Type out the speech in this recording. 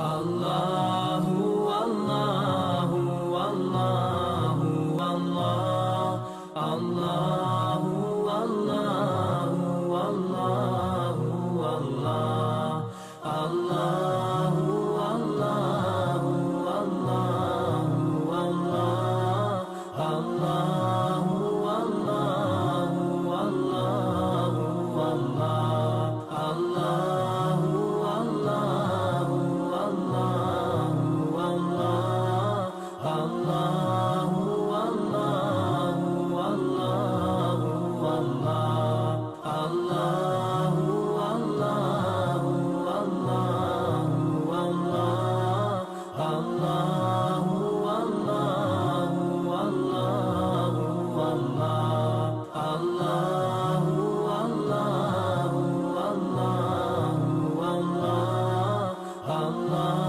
الله والله والله والله الله والله والله والله الله والله والله والله الله والله والله والله الله والله والله والله الله والله والله والله الله والله والله والله الله والله والله والله الله والله والله والله الله